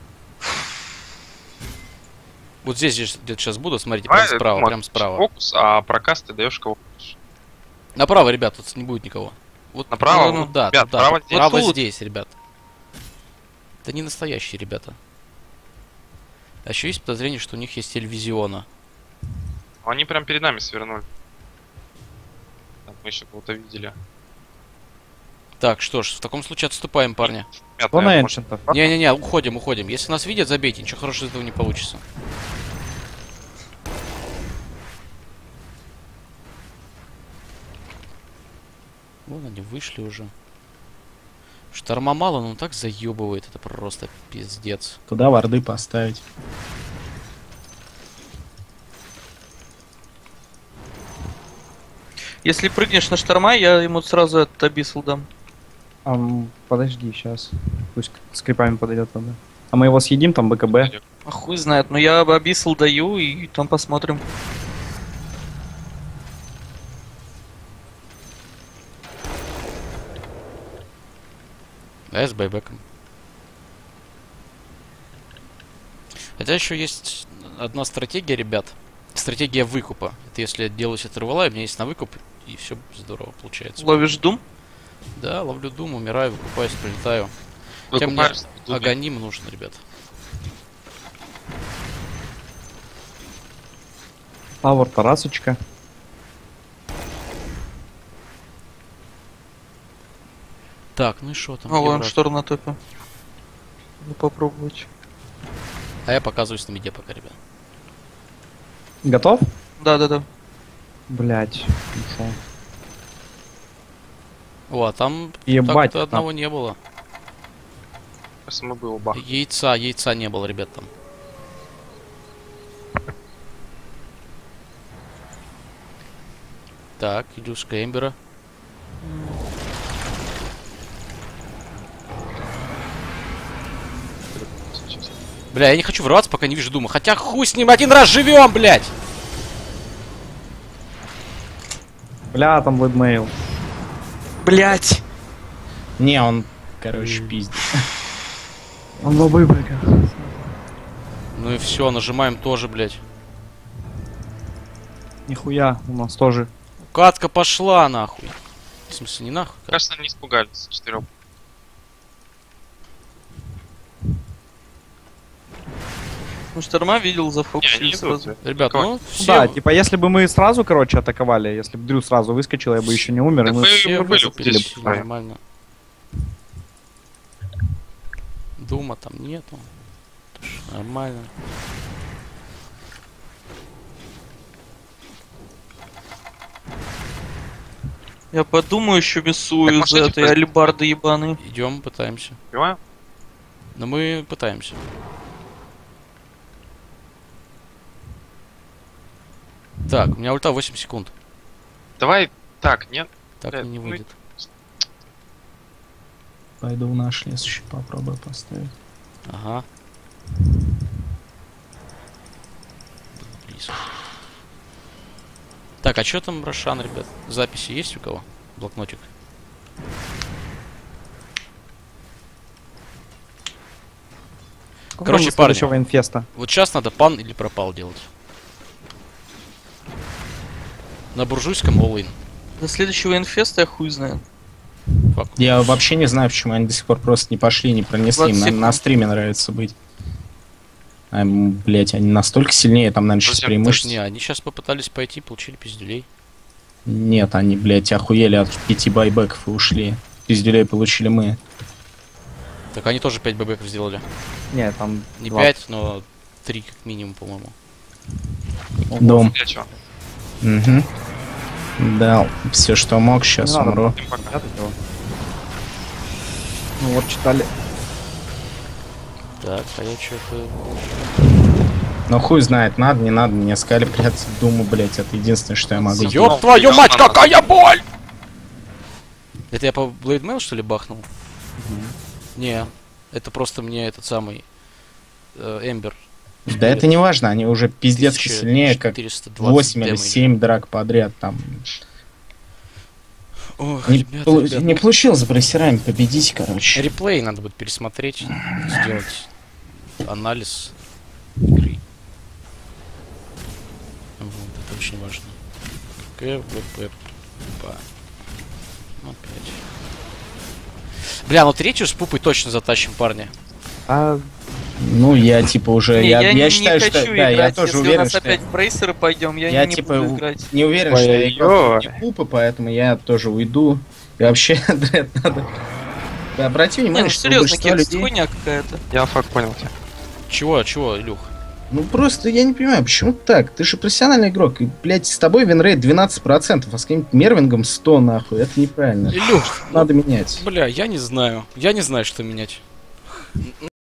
Вот здесь здесь где-то сейчас буду, смотрите, Давай, прям справа, Дума, прям справа. Фокус, а проказ ты даешь кого хочешь. Направо, ребят, тут не будет никого. Вот Направо? ну, да, Ребят, туда, право вот здесь? право Вот тут. здесь, ребят. Это не настоящие ребята. А еще есть подозрение, что у них есть телевизиона. Они прям перед нами свернули. Там мы еще кого-то видели. Так, что ж, в таком случае отступаем, парни. Мятная, Кто на может, эншентов? Не-не-не, уходим, уходим. Если нас видят, забейте, ничего хорошего из этого не получится. Вон они вышли уже. Шторма мало, но он так заебывает, это просто пиздец. Туда варды поставить. Если прыгнешь на шторма, я ему сразу этот абиссл дам. Ам, подожди, сейчас. Пусть с крипами подойдет тогда. А мы его съедим, там БКБ. А хуй знает, но я абиссл даю, и там посмотрим. Да, с байбеком. Хотя еще есть одна стратегия, ребят. Стратегия выкупа. Это если я делаю себе рвала, у меня есть на выкуп, и все здорово получается. Ловишь Дум? Да, ловлю дум, умираю, выкупаюсь, прилетаю. Хотя мне выкупаешься в Думе. аганим нужен, ребят. Тавр, Тарасочка. Так, ну и что там? О, где вон враг? шторм на топе. Надо попробовать. А я показываюсь на миде пока, ребят. Готов? Да-да-да. Блять. Ушел. О, а там Ебать. так-то одного не было. Кажется, мы бы его бах. Яйца, яйца не было, ребят, там. Так, Илюшка Эмбера. Сейчас. Бля, я не хочу врываться, пока не вижу Дума. Хотя хуй с ним, один раз живем, блядь! Бля, там блэдмейл. Блять! Не, он, короче, пиздит. Он в выборках. Ну и все, нажимаем тоже, блядь. Нихуя, у нас тоже. Катка пошла, нахуй. В смысле, не нахуй? Катка. Кажется, не испугались четырем. Ну, шторма видел, Не, они зафокусили идут. сразу. Ребят, Кого? ну все, Да, типа, если бы мы сразу, короче, атаковали, если бы Дрю сразу выскочил, я бы еще не умер, и Так мы мы- все мы были выступили здесь. нормально. Дума там нету. Это ж нормально. Я подумаю еще весую Так, за можете этой просто- алибарды ебаные. Идем, пытаемся. Понимаю? Но мы пытаемся. Так, у меня ульта восемь секунд. Давай так, нет. Так Да, не мы- выйдет. Пойду в наш лес еще попробую поставить. Ага. Близко. Так, а что там Рошан, ребят? Записи есть у кого? Блокнотик. Короче, парни. Следующего инфеста. Вот сейчас надо пан или пропал делать. На буржуйском all-in. До следующего инфеста я хуй знаю. Фак. Я вообще не знаю, почему они до сих пор просто не пошли, не пронесли. Им, двадцать наверное, на секунд. стриме нравится быть. А, м, блять, они настолько сильнее, там, наверное, сейчас Друзья, преимущество. Не, они сейчас попытались пойти, получили пиздюлей. Нет, они, блять, охуели от пяти байбеков и ушли. Пиздюлей получили мы. Так они тоже пять бэбэков сделали. Не, там Не два. пять, но три как минимум, по-моему. Дом. Я чё? Угу. Дал все, что мог, сейчас Не надо умру. Всем пока. Я тут его. Ну вот читали. Так, а я что-то... Ну хуй знает, надо, не надо, мне сказали прятаться в Думу, блять, это единственное, что я могу сделать. Ёб твою мать, какая боль! Это я по Blade Mail, что ли, бахнул? Не, это просто мне этот самый э, Эмбер. Да это не важно, они уже пиздецки сильнее, как четыреста двадцать восемь или дэмэджа. семь драк подряд там. Ох, Не, ребята, полу- ребята. не получилось с брассерами победить, короче. Реплей надо будет пересмотреть, сделать анализ игры. Вот, это очень важно. КВП. Опять. Бля, ну третью с пупой точно затащим, парни. А Ну, я типа уже, Не, я, я, я не, считаю, не что, хочу да, я играть. тоже Если у уверен, нас что опять в брейсеры пойдем, я, я не типа буду у- играть. не уверен, что я играл Ой-ой-ой. не пупы, поэтому я тоже уйду. И вообще, Дред, надо... Да, обрати Не, внимание, ну что у серьезно, большинства кекс, людей... хуйня какая-то. Я факт понял тебя. Чего, чего, Илюх? Ну просто я не понимаю, почему так? Ты же профессиональный игрок, и, блядь, с тобой винрейт двенадцать процентов, а с каким-нибудь Мервингом сто нахуй, это неправильно. Илюх, Надо менять. бля, я не знаю. Я не знаю, что менять.